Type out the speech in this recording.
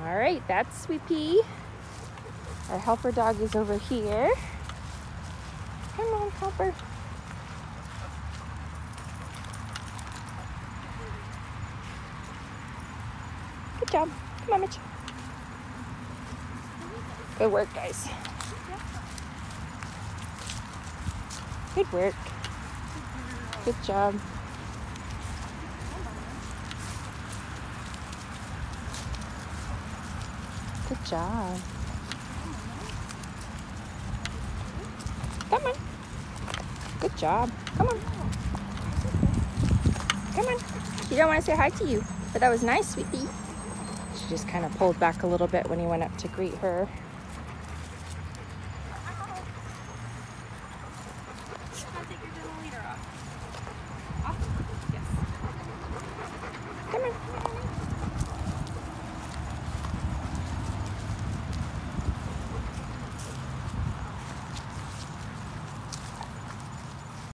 All right, that's Sweet Pea. Our helper dog is over here. Come on, helper. Good job. Come on, Mitch. Good work, guys. Good work. Good job. Good job. Come on. Good job. Come on. Come on. She don't want to say hi to you, but that was nice, Sweet Pea. She just kind of pulled back a little bit when he went up to greet her.